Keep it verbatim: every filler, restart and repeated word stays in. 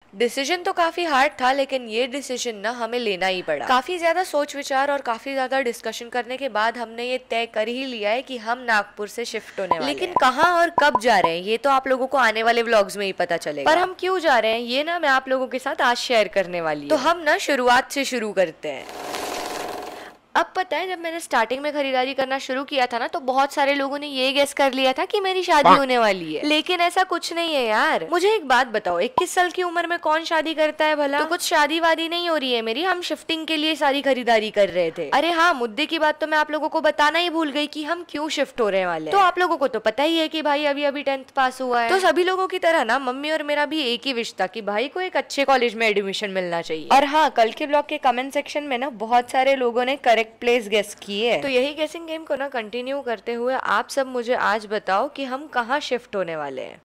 Decision तो काफी hard था, लेकिन ये डिसीजन ना हमें लेना ही पड़ा। काफी ज्यादा सोच विचार और काफी ज्यादा डिस्कशन करने के बाद हमने ये तय कर ही लिया है कि हम नागपुर से शिफ्ट होने वाले हैं। लेकिन कहाँ और कब जा रहे हैं ये तो आप लोगों को आने वाले व्लॉग्स में ही पता चलेगा। पर हम क्यों जा रहे हैं ये ना मैं आप लोगों के साथ आज शेयर करने वाली हूँ। तो हम ना शुरुआत से शुरू करते हैं। अब पता है, जब मैंने स्टार्टिंग में खरीदारी करना शुरू किया था ना, तो बहुत सारे लोगों ने ये गेस कर लिया था कि मेरी शादी होने वाली है, लेकिन ऐसा कुछ नहीं है यार। मुझे एक बात बताओ, इक्कीस साल की उम्र में कौन शादी करता है भला? तो कुछ शादी वादी नहीं हो रही है मेरी, हम शिफ्टिंग के लिए सारी खरीदारी कर रहे थे। अरे हाँ, मुद्दे की बात तो मैं आप लोगों को बताना ही भूल गई कि हम क्यों शिफ्ट हो रहे वाले। तो आप लोगों को तो पता ही है कि भाई अभी अभी टेंथ पास हुआ है, तो सभी लोगों की तरह ना मम्मी और मेरा भी एक ही विश था कि भाई को एक अच्छे कॉलेज में एडमिशन मिलना चाहिए। और हाँ, कल के ब्लॉग के कमेंट सेक्शन में ना बहुत सारे लोगों ने करेक्ट प्लेस गेस की है। तो यही गेसिंग गेम को ना कंटिन्यू करते हुए आप सब मुझे आज बताओ कि हम कहाँ शिफ्ट होने वाले हैं।